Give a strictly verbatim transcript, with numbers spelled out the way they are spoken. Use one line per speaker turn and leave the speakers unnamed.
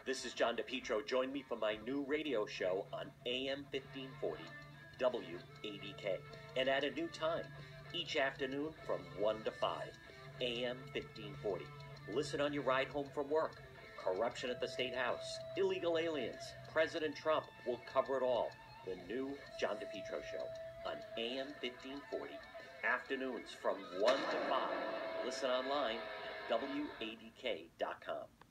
This is John DePetro. Join me for my new radio show on A M fifteen forty, W eighty K, and at a new time, each afternoon from one to five, A M fifteen forty. Listen on your ride home from work. Corruption at the State House, illegal aliens, President Trump. We'll cover it all. The new John DePetro Show on A M fifteen forty, afternoons from one to five. Listen online at W eighty K dot com.